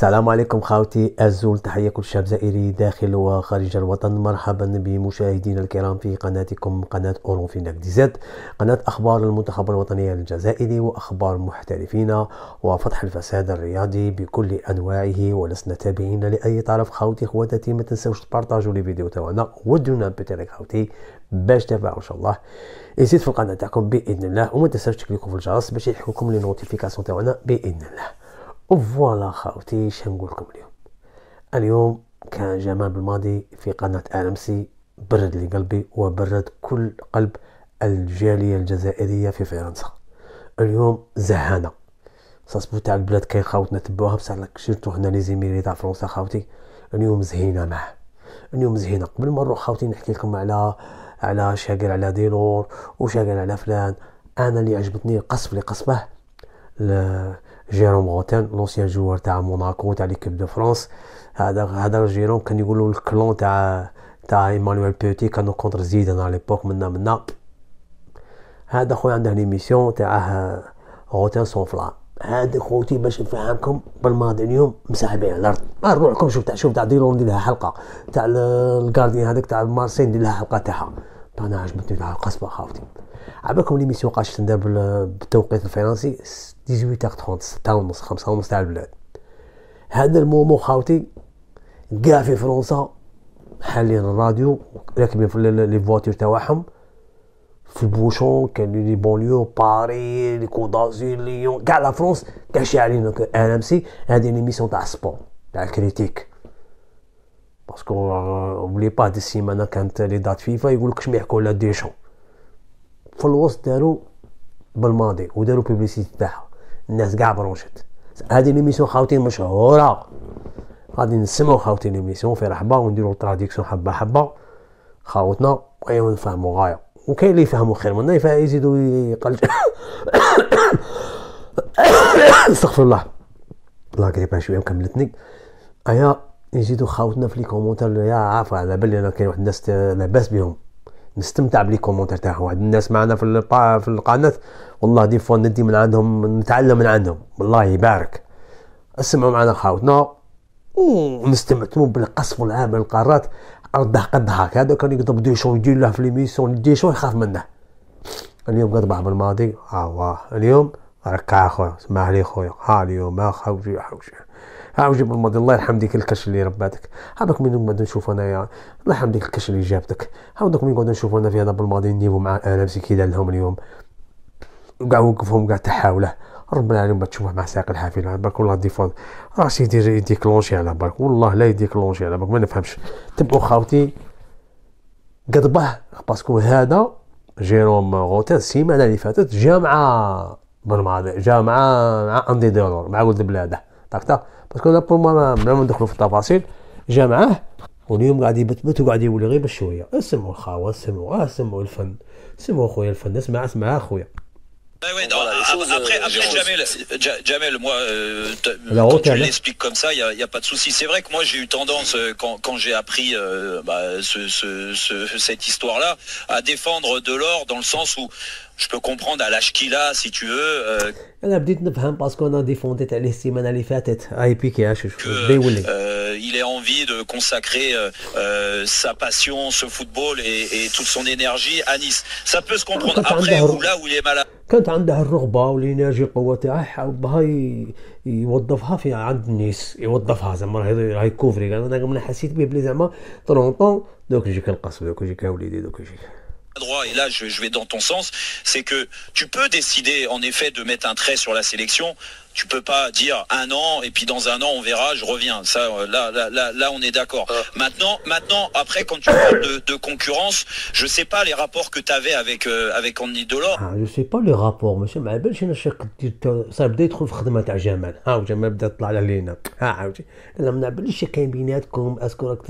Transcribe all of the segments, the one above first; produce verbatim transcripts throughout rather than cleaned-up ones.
السلام عليكم خاوتي الزول، تحية كل شاب زائري داخل وخارج الوطن. مرحبا بمشاهدينا الكرام في قناتكم قناة أورونفيناك دي زد، قناة أخبار المنتخب الوطني الجزائري وأخبار محترفين وفتح الفساد الرياضي بكل أنواعه. ولسنا تابعين لأي طرف خاوتي. خواتاتي ما تنسوش تبارطاجوا لي فيديو تاعنا ودونا بتاعك خاوتي باش تابعوا إن شاء الله. يزيد في القناة تاعكم بإذن الله، وما تنسوش تكليكوا في الجرس باش يحكوكم لي نوتيفيكاسيون تاعنا بإذن الله. وفوالا خاوتي، شنقول لكم اليوم اليوم كان جمال بالماضي في قناة ارمسي، برد لي قلبي وبرد كل قلب الجالية الجزائرية في فرنسا. اليوم زهانة صاصبو تاع البلاد كاين خاوتنا تبعوها، بصح لك شفتو هنا لي زيميلي تاع فرنسا خاوتي. اليوم زهينا معاه، اليوم زهينا. قبل ما نروح خاوتي نحكي لكم على على شاقر على ديلور وشاقر على فلان. انا اللي عجبتني القصف اللي قصفه جيروم غوتين، لونسيان جوار تاع موناكو تاع ليكيب دو فرانس. هذا هذا جيروم كان يقولوا الكلون تاع تاع ايمانويل بوتي، كانوا كونتر زيدان على ليبوك منا منا. هذا خويا عنده ليميسيون تاعه غوتين سون فلا. هذا خوتي باش نفهمكم بالماضي اليوم مسحبين على الارض. نروح لكم شوف تاع شوف تاع ديلور ندير لها حلقه، تاع الكارديان هذاك تاع مارسيل ندير لها حلقه تاعها. انا عجبتني تاع القصبه خاوتي. عباكم ليميسيون قاش تندار بالتوقيت الفرنسي ثمانية عشر ثلاثين، ستة ونص خمسة ونص تاع البلاد. هذا المومو خاوتي كاع في فرنسا حاليا الراديو راكبين في لي فواتور تاعهم في البوشون، كاين لي بونليو باري لي كودازي ليون كاع لا فرنسا كاع شاعلين ار ام سي. هذه ليميسيون تاع السبور تاع الكريتيك، باسكو اوبلي با هاد السيمانه كانت لي دات فيفا يقولك كش ما يحكوا على ديشون. في الوسط داروا بالماضي وداروا بيبليسيتي تاعها، الناس كاع برونشت. هذه ليميسيون خاوتي مشهوره، غادي نسمعوا خاوتي ليميسيون في رحبه ونديروا تراديكسيون حبه حبه خاوتنا ايوا نفهموا غايه. وكاين اللي يفهموا خير منا يزيدوا يقل استغفر الله الله قريبها شويه مكملتني. ايا يزيدوا خاوتنا في لي كومونتير. يا عارف على بالي انا كاين واحد الناس لاباس بهم، نستمتع بلي كومونتير تاعهم. واحد الناس معنا في في القناه والله دي فوا ندي من عندهم، نتعلم من عندهم، والله يبارك. اسمعوا معنا خاوتنا ونستمتعوا بالقصف والعاب القارات. الضحك الضحك هذا كان يقضب ديشون يدير له في ليميسيون، ديشون يخاف منه. اليوم قد بعض بالماضي ها هو اليوم ركع خويا، اسمح لي خويا. ها اليوم ها خوجي خوجي ها وجي بالماضي. الله يرحم ديك الكش اللي رباتك. هذاك من نقعد نشوف انايا، الله يرحم ديك الكش اللي جابتك. هذاك من نقعد نشوف انا في هذا بالماضي نيفو مع انا مسكي كي دار لهم اليوم كاع وقفهم كاع تحاوله. ربنا العالمين بتشوفه مع ساق الحافله برك والله ديفون راسي يدير يديكلونشي على برك، والله لا يديكلونشي على برك. ما نفهمش. تبعوا خاوتي قضبه باسكو هذا جيروم غوتين السيمانه اللي فاتت جامعه بالماضي، جامعه مع اندي دولار مع ولد بلاده داكتا، باسكو لا بور ما ندخلوا في التفاصيل. جامعه واليوم قاعد يبتبت وقاعد يولي غير بشويه. اسمعوا الخاوه، اسمعوا اسمعوا الفن، اسمعوا خويا الفن، اسمع اسمع اخويا. Ouais, ouais, non, choses, après, euh, après Jamel, Jamel, moi, euh, Alors, quand okay, tu l'expliques comme ça, il n'y a, y a pas de souci. C'est vrai que moi, j'ai eu tendance, euh, quand, quand j'ai appris euh, bah, ce, ce, ce, cette histoire-là, à défendre Delors dans le sens où je peux comprendre à l'âge qu'il a, si tu veux. Euh, انا بديت نفهم باسكو انا ديفونديت عليه السيمانه اللي فاتت اي بيكي اش بدا يولي. Euh, il a envie de consacrer euh, euh, sa passion, ce football et, et toute son énergie à Nice. Ça peut se comprendre. Après, ou là où il est malade. كانت عنده الرغبه والانرجي القوه تاعه، حبها يوظفها في عند الناس، يوظفها زعما راهي كوفري. انا انا حسيت به بلي زعما طرونطون دوك يجيك القصب، دوك يجيك وليدي، دوك يجيك droit. Et là je, je vais dans ton sens, c'est que tu peux décider en effet de mettre un trait sur la sélection. Tu peux pas dire un an et puis dans un an on verra, je reviens. Ça, là, là, là, là on est d'accord. Euh. Maintenant, maintenant, après quand tu parles de, de concurrence, je sais pas les rapports que tu avais avec euh, avec Andy Delors. Ah, je sais pas les rapports, monsieur. ما بالش انا شك صار بدا يدخل في خدمه تاع جمال. ها جمال بدا يطلع على لينا. ها عاوتاني انا ما بالش كاين بيناتكم اسكو راك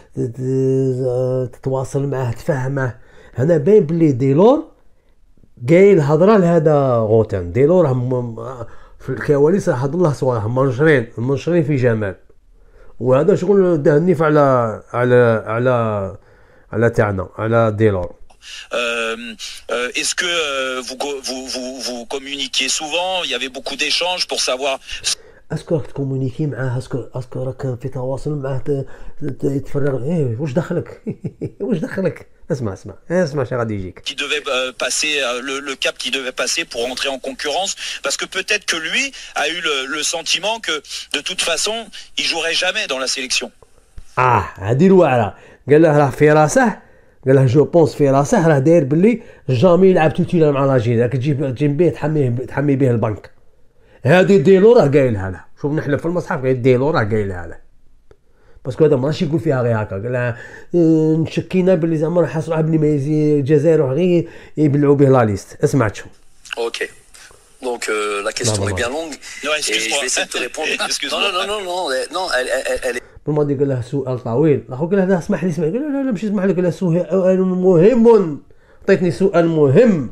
تتواصل معاه تفهمه. هنا باين بلي ديلور جاي الهضره لهذا غوتين. ديلور هم في الكواليس راح هضر له صوالح منشرين منشرين في جمال، وهذا شغل دهنيف على على على على تاعنا على ديلور. Euh, euh, est-ce que euh, vous, vous, vous, vous communiquiez souvent? Il y avait beaucoup d'échanges pour savoir. اسكو راك تكومونيكي معاه، اسكو اسكو راك في تواصل معاه، ت- ت- يتفرغ ايه واش دخلك واش دخلك. اسمع اسمع اسمع شنو غادي يجيك. qui devait euh, passer euh, le, le cap qui devait passer pour entrer en concurrence, parce que peut-être que lui a eu le, le sentiment que de toute façon il jouerait jamais dans la sélection. اه هادي الواعره. قال له راه في راسه، قال له جو بونس في راسه راه داير باللي جامي يلعب توتيلا مع لاجيري، راك تجيب تجيب به تحميه تحمي به البنك. هادي ديلو راه قايلها له، شوف نحلف في المصحف قال ديلو راه قايلها له، باسكو هذا ماشي يقول فيها غير هكا. قال لها اه، نشكينا باللي زعما راح يصرح بلي ما يزي الجزائر يروح غير يبلعوا به لا ليست. اسمع شو. Ok. Donc euh, la question Non, non, est bien non. longue. Non, Et je excuse-moi. vais essayer de te répondre. Excuse-moi. Non, non, non, non, non, elle- non, elle, elle, elle est بالماضي قال له سؤال طويل، اخو قال له لا اسمح لي اسمح لي. قال له لا لا ماشي اسمح لي. قال له سؤال مهم، عطيتني سؤال مهم.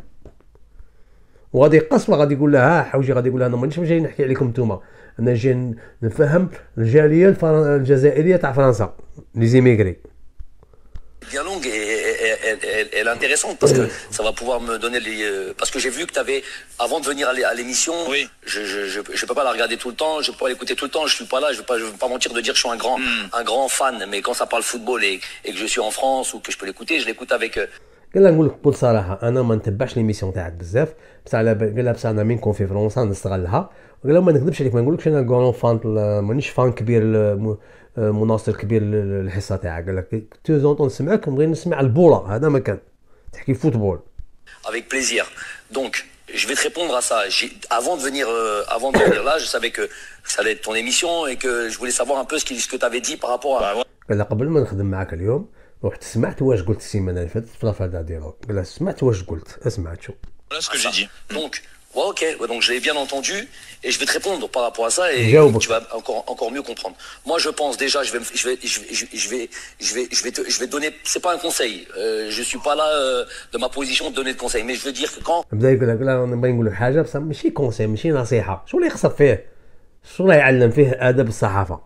وغادي يقص وغادي يقول لها ها حوجي، غادي يقول لها انا مانيش جاي نحكي عليكم نتوما، انا جاي نفهم الجاليه الفرن... الجزائريه تاع فرنسا لي زيميغري. bien longue et elle, elle- elle- elle est intéressante parce que ça va pouvoir me donner les. euh, Parce que j'ai vu que tu avais, avant de venir à l'é- à l'émission, Oui. je, je, je, je peux pas la regarder tout le temps, je peux pas l'écouter tout le temps, je suis pas là, je veux pas, je veux pas mentir de dire que je suis un grand, un grand fan, mais quand ça parle football et, et que je suis en France ou que je peux l'écouter, je l'écoute avec. euh, قال لها نقول لك بكل صراحه انا ما نتبعش ليميسيون تاعك بزاف، بصح على بال- قال لها بصح انا مين نكون في فرنسا نستغلها. وقال لها ما نكذبش عليك، ما نقولكش انا كون فان مانيش فان كبير ل- مناصر كبير للحصه تاعك. قال لك تو زونطون نسمعك نبغي نسمع البوله، هذا ما كان تحكي فوتبول. avec plaisir. Donc, je vais te répondre à ça. J'ai- Avant de venir, euh, avant de venir là, je savais que ça allait être ton émission et que je voulais savoir un peu ce, qui, ce que tu avais dit par rapport à. Bah, voilà. قال لها قبل ما نخدم معاك اليوم رحت سمعت واش قلت السيمانه اللي فاتت في لافادا ديالو. قال لها سمعت واش قلت، اسمع شو. Voilà ce que à j'ai ça. dit. Donc, ouais, ok, ouais, donc je l'ai bien entendu et je vais te répondre par rapport à ça et J'avoue. tu vas encore, encore mieux comprendre. Moi, je pense déjà, je vais, me- je vais, je vais, je vais, je vais, je vais, je vais te, je vais te donner. C'est pas un conseil. Euh, je suis pas là euh, de ma position de donner de conseils, mais je veux dire que quand بدا يقول لك لا انا نبغي نقول لك حاجه بصح ماشي كونسي ماشي نصيحه. شو اللي يخسر فيه؟ شو اللي يعلم فيه ادب الصحافه؟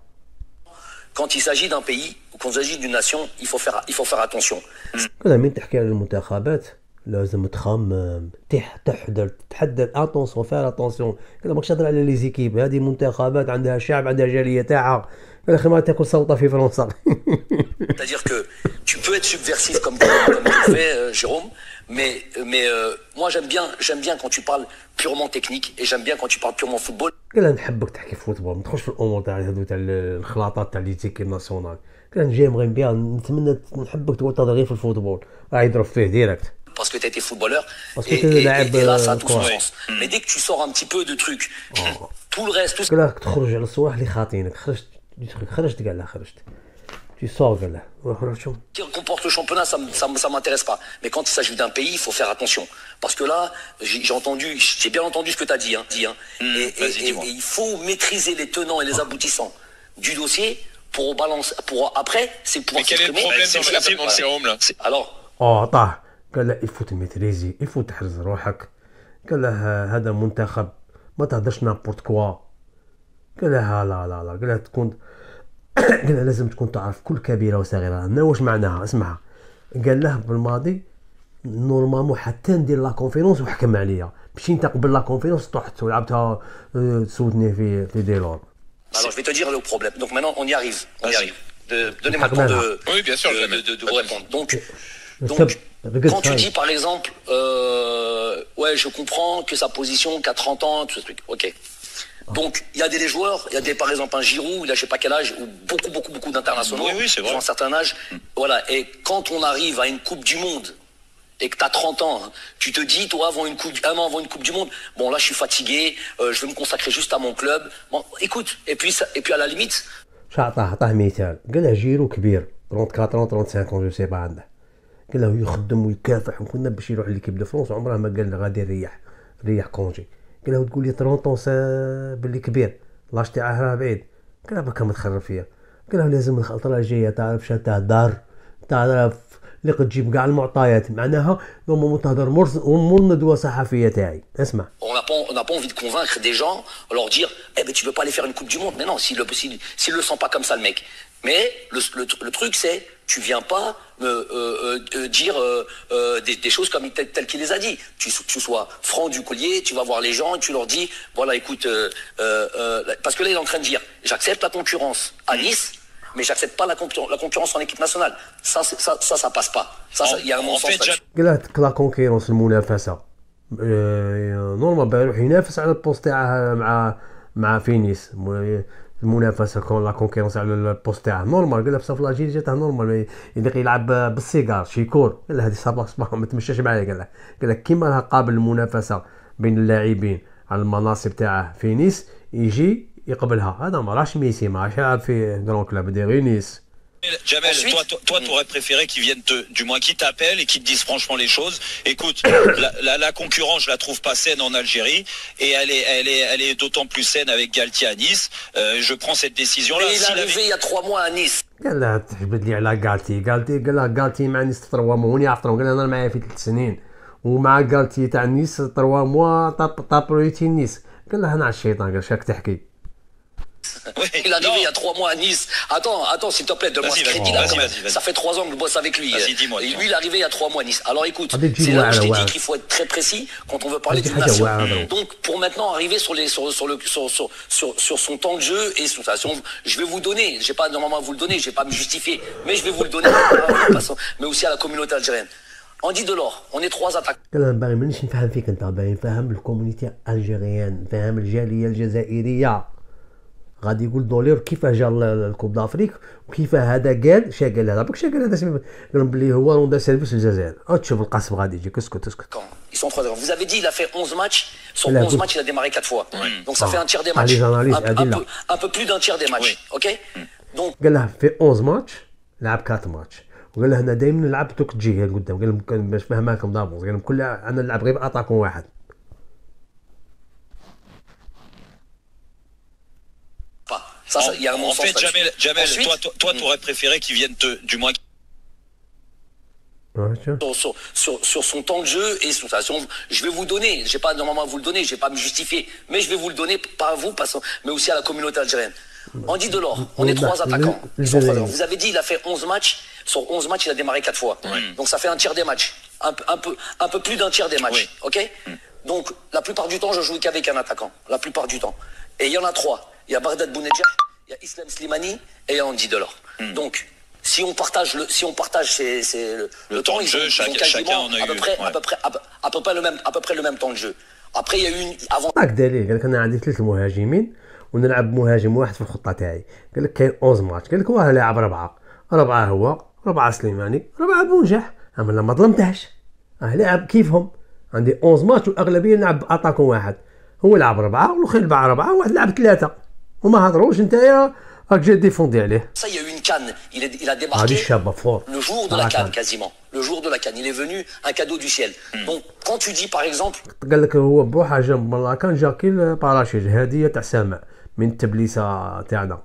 quand il s'agit d'un pays ou quand il s'agit d'une nation, il faut faire, il faut faire attention. قال لها مين تحكي على المنتخبات لازم تخمم، تح تحضر تحضر اتونسيون فير اتونسيون. قال لها ماكش تهضر على لي زيكيب، هذه منتخبات عندها شعب عندها جاليه تاعها. قال اخي ما تاكل سلطه في فرنسا. C'est-à-dire que tu peux être subversif comme, comme tu le fais, euh, Jérôme, mais, mais euh, moi j'aime bien, j'aime bien quand tu parles purement technique et j'aime bien quand tu parles purement football. قال لها نحبك تحكي في فوتبول، ما تدخلش في الامور تاع هذو تاع الخلاطات تاع لي زيكيب ناسيونال. قال لها جاي بيان نتمنى نحبك تقول تهضر غير في الفوتبول، راه يضرب فيه ديريكت. Parce que tu as été footballeur Parce et, que t'es et- laعب, et- et là ça a tout son quoi. sens. Mais dès que tu sors un petit peu de trucs, tout le reste, tout ce قال لها تخرج على الصوالح اللي خاطينك، خرجت خرجت قال لها خرجت tu sors. قال لها وخرج شو qui comporte le championnat, ça, me- ça, me- ça m'intéresse pas. Mais quand il s'agit d'un pays, il faut faire attention. Parce que là, j'ai j'ai entendu, j'ai bien entendu ce que tu as dit. Hein, dit hein. Hmm, et, vas-y, et- dis-moi. et il faut maîtriser les tenants et les aboutissants du dossier pour balance, pour après, c'est pouvoir Mais quel est le s'exprimer. problème C'est- dans c'est- le voilà. Jérôme là C'est- Alors, اه عطاه. قال له يفوت ميتريزي، يفوت تحرز روحك. قال له هذا منتخب ما تهدرش نابورت كوا. قال لها لا لا لا. قال لها تكون قال لها لازم تكون تعرف كل كبيره وصغيره. انا واش معناها؟ اسمعها. قال له بالماضي نورمالمون حتى ندير لا كونفيرونس وحكم عليا، ماشي انت قبل لا كونفيرونس طحت ولعبتها اه، تسودني في في ديلور. alors je vais te dire le problème. Donc maintenant, on y arrive. On y Vas-y. arrive. De- Donnez-moi le Hakman. temps de, Oui, bien sûr, de, jamais. de- de- de Pas vous de répondre. Donc, طب donc رقد quand tu هاي. dis par exemple, euh, ouais, je comprends que sa position, qu'à trente ans, tout ce truc, ok. Donc, il y a des, des joueurs, il y a des, par exemple, un Giroud, il a je sais pas quel âge, ou beaucoup, beaucoup, beaucoup d'internationaux, Oui, oui, c'est vrai. qui ont un certain âge. Voilà. Et quand on arrive à une Coupe du Monde, et que tu as trente ans, hein, tu te dis, toi, avant une coupe, un an avant une Coupe du Monde, bon, là, je suis fatigué, euh, je vais me consacrer juste à mon club. Bon, écoute, et puis, ça, et puis à la limite, شو عطاه؟ عطاه مثال. قال له جيرو كبير أربعة وثلاثين ثلاثة وثلاثين جو سي با عنده. قال له يخدم ويكافح وكنا باش يروح ليكيب دو فرنسا عمره ما قال له غادي يريح ريح كونجي. قال له تقول لي ثلاثين سا باللي كبير لاش تاعه راه بعيد. قال له بكا ما تخرب فيا. قال له لازم الخطره الجايه تعرف شا تهدر، تعرف اللي قد تجيب كاع المعطيات معناها دوما تهدر مور ندوه صحفيه تاعي. اسمع. on n'a pas, on n'a pas envie de convaincre des gens, leur dire, eh ben, tu veux pas aller faire une Coupe du Monde. Mais non, s'il le, s'il, s'il le sent pas comme ça, le mec. Mais le, le, le truc, c'est, tu viens pas me euh, euh, dire euh, euh, des, des choses comme telles tel qu'il les a dit. Tu, tu sois franc du collier, tu vas voir les gens et tu leur dis, voilà, écoute, euh, euh, parce que là il est en train de dire, j'accepte la concurrence à Nice, mais j'accepte pas la, concurrence, la concurrence en équipe nationale. Ça, ça, ça, ça passe pas. Ça, il y a un bon sens. قال لك لا كونكيرونس المنافسه نورمال بيروح ينافس على البوست تاعه مع مع فينيس المنافسه كون لا كونكيرونس على البوست تاعه نورمال. قال لك بصح في لاجيري جاته نورمال يدير يلعب بالسيجار شيكور. قال له هذه صباح صباح ما تمشاش معايا. قال له قال لك كيما راه قابل المنافسه بين اللاعبين على المناصب تاعه في نيس يجي يقبلها. هذا ما راهش ميسي ما راهش يلعب في جران كلوب دي نيس. Jamel, toi, toi, toi tu aurais préféré qu'ils viennent te, du moins qu'ils t'appellent et qu'ils te disent franchement les choses. Écoute, la, la, la concurrence, je la trouve pas saine en Algérie et elle est, elle est, elle est d'autant plus saine avec Galtier à Nice. Euh, je prends cette décision-là. Mais il est arrivé avait... il y a trois mois à Nice. قال لها تحبد لي على غالتي غالتي قال لها غالتي مع نيس تروا مو هوني عرفتهم. قال لها انا معايا في ثلاث سنين ومع غالتي تاع نيس تروا موا طاب طابرويتي نيس. قال لها انا على الشيطان. قال شاك تحكي. Oui, il est arrivé non. il y a trois mois à Nice. Attends, attends, s'il te plaît, donne-moi ce crédit là. Ça fait trois ans que je bosse avec lui. Vas-y, dis-moi, et dis-moi. lui, il est arrivé il y a trois mois à Nice. Alors écoute, c'est là où je t'ai dit qu'il faut être très précis quand on veut parler d'une nation. Donc pour maintenant arriver sur les sur, sur le sur, sur, sur, sur son temps de jeu et sur sa je vais vous donner, j'ai pas normalement à vous le donner, je vais pas me justifier, mais je vais vous le donner, mais aussi à la communauté algérienne. On dit de l'or, on est trois attaques. قال انا باغي مانيش نفهم فيك انت باغي نفهم الكومونيتي الجيريان نفهم الجاليه الجزائريه. غادي يقول دولير كيفاه جا الكوب دافريك وكيفاه هذا قال شا قال هذا برك شا قال هذا قال لهم بلي هو روندا سيرفيس الجزائر. تشوف القصب غادي يجي اسكت اسكت. Ils sont trois. Vous avez dit il a fait onze matchs. Sur onze matchs il a démarré quatre fois. Donc ça fait un tiers des matchs. Un peu un peu plus d'un tiers des matchs. OK. Donc قال له في onze ماتش لعب أربعة ماتش وقال له انا دائما نلعب توك تجي قدام. قال لهم باش فهماكم دابوز قال لهم كل انا نلعب غير اتاكون واحد. Ça, ça, y a un en fait, Jamel, Jamel Ensuite, toi, toi, toi tu aurais préféré qu'ils viennent te, du moins. Ouais, sur, sur, sur, sur son temps de jeu et sur sa. Je vais vous donner, j'ai pas normalement à vous le donner, je vais pas me justifier, mais je vais vous le donner, pas à vous, pas, mais aussi à la communauté algérienne. On dit de l'or, on est trois attaquants. Vous avez dit il a fait onze matchs, sur onze matchs il a démarré quatre fois. Oui. Donc ça fait un tiers des matchs, un, un, peu, un peu plus d'un tiers des matchs. Oui. Ok. Donc la plupart du temps je joue qu'avec un attaquant, la plupart du temps. Et il y en a trois. Il y a Bardad Bounedjah, il y a Islam Slimani et il y a Andy Delors. Mm. Donc, si on partage le, si on partage ces, ces, le, le, le temps, temps de jeu, chaque, chacun en a à peu eu près, ouais. à peu près, à, à peu près le même, à peu près le même temps de jeu. Après, il y a eu une avant. هاك دليل قال لك انا عندي ثلاث مهاجمين ونلعب مهاجم واحد في الخطه تاعي. قال لك كاين onze ماتش. قال لك واه لاعب ربعه ربعه هو ربعه سليماني ربعه بونجاح. اما لا ما ظلمتهش اه لعب كيفهم. عندي onze ماتش واغلبيه نلعب اتاكون واحد. هو لعب ربعه والاخر لعب ربعه وواحد لعب ثلاثه وما هضروش نتايا راك جاي ديفوندي عليه. Ça il y a eu une canne, il est, il a débarqué le jour de la canne quasiment. Le jour de la canne, il est venu un cadeau du ciel. Mm. Donc quand tu dis par exemple قال لك هو بروحه جا من لا كان جا كي باراشيج هديه تاع سامع من التبليسه تاعنا.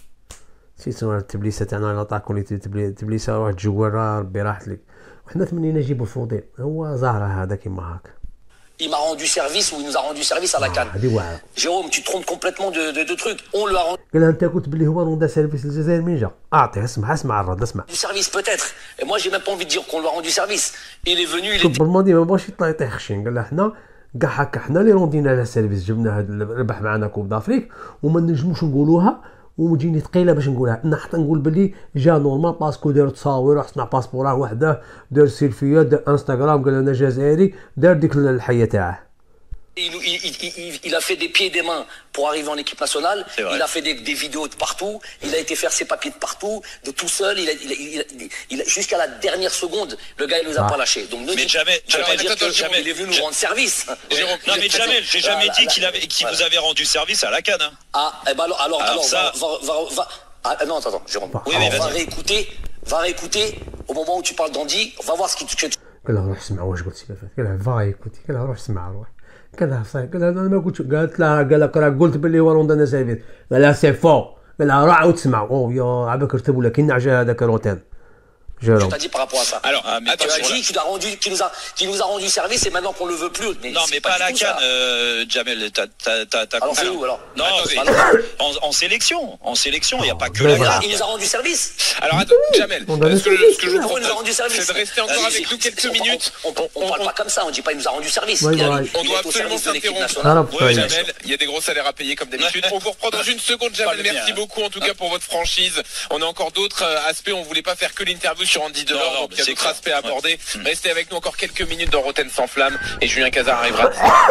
سيتو التبليسه تاعنا نعطاكم تبليسه واحد جواره ربي راحت لك وحنا تمنينا نجيبو الفوضي. هو زهره هذا كيما هاك. Il m'a rendu service ou il nous a rendu service à la canne. Ah, Jérôme, tu te trompes complètement de, de, de trucs. On lui a rendu. قال انت قلت بلي هو روندا سيرفيس الجزائر من جا. اعطيه اسمع اسمع الرد اسمع. Du service peut-être. Et moi j'ai même pas envie de dire qu'on lui a rendu service. Il est venu, il est. بالماضي ما بغاش يطيح خشين. قال له حنا كاع هكا حنا اللي روندينا له سيرفيس جبنا هذا ربح معنا كوب دافريك وما نجموش نقولوها ومجيني ثقيله باش نقولها. انا حتى نقول بلي جا نورمال باسكو دار تصاوير وحط مع باسبوراه وحده دار سيلفيه دار انستغرام قال انا جزائري دار ديك الحيه تاعه. Il, il, il, il a fait des pieds et des mains pour arriver en équipe nationale. Il a fait des, des vidéos de partout. Il a été faire ses papiers de partout, de tout seul. Il a, il a, il a, il a, jusqu'à la dernière seconde, le gars il nous a ah. pas lâché. Donc ne mais jamais, jamais, dire que jamais, il est venu nous rendre service. Jérôme, non mais jamais, j'ai jamais dit qu'il avait, qu'il vous avait rendu service à la canne. Hein. Ah, eh ben alors, alors, alors, alors ça... va, va, va, va, ah, non, attends, attends, Jérôme. Oui, mais va réécouter, va réécouter au moment où tu parles d'Andy. On va voir ce qui te. قال له روح اسمع واش قلت سي قال له فا يكوتي قال له روح اسمع روح. قال لها صاي قال لها انا ما قلتش. قالت لها قال لك راه قلت باللي هو روندانا سيرفيس. قال لها سي فو. قال لها روح وتسمع. او يا عباك رتبوا لك كاين عجا هذاك روتين Je t'ai dit par rapport à ça. Alors, ah, mais tu as dit qu'il a rendu, qu'il nous a, qu'il nous a rendu service et maintenant qu'on le veut plus. Mais non, mais pas, pas à la CAN, euh, Jamel. T'as, t'as, t'as, t'as alors c'est où alors? Non, en, en sélection, en sélection, il n'y a pas que la CAN. Il nous a rendu service. Alors attends, Jamel, ce que, ce que je vous propose, c'est de rester encore avec nous quelques minutes. On, on, on, on parle pas comme ça, on dit pas il nous a rendu service. Ouais, il a, ouais. On doit absolument s'interrompre. Ouais, Jamel, il y a des gros salaires à payer comme d'habitude. On vous reprend dans une seconde, Jamel. Merci beaucoup en tout cas pour votre franchise. On a encore d'autres aspects. On voulait pas faire que l'interview sur Andy Delors, donc il y a d'autres aspects à aborder. Restez avec nous encore quelques minutes dans Roten sans flamme et Julien Cazard arrivera.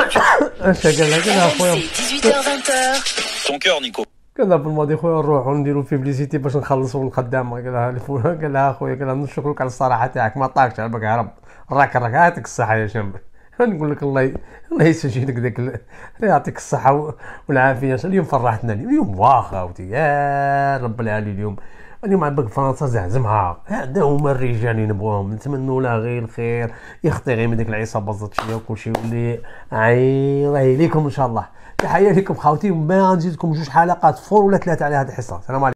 dix-huit heures vingt. Ton cœur, Nico. كذا في الماضي خويا نروحو نديرو فيبليسيتي باش نخلصوا الخدامه. قال لها الفلان قال لها خويا قال لها نشكرك على الصراحه تاعك ما طاقش على بالك يا رب راك راك يعطيك الصحه يا شنبر. نقول لك الله ي... الله يسجدك ذاك يعطيك الصحه والعافيه. اليوم فرحتنا اليوم واخا اختي يا رب العالمين. اليوم اليوم عباك فرنسا زعزمها هذا هما الرجال اللي نبغوهم نتمنوا لها غير الخير يخطي غير من ديك العصابه الزطشيه وكلشي يولي عيري ليكم ان شاء الله. تحيه لكم خاوتي وما غنزيدكم جوج حلقات فور ولا ثلاثه على هذه الحصه. السلام عليكم.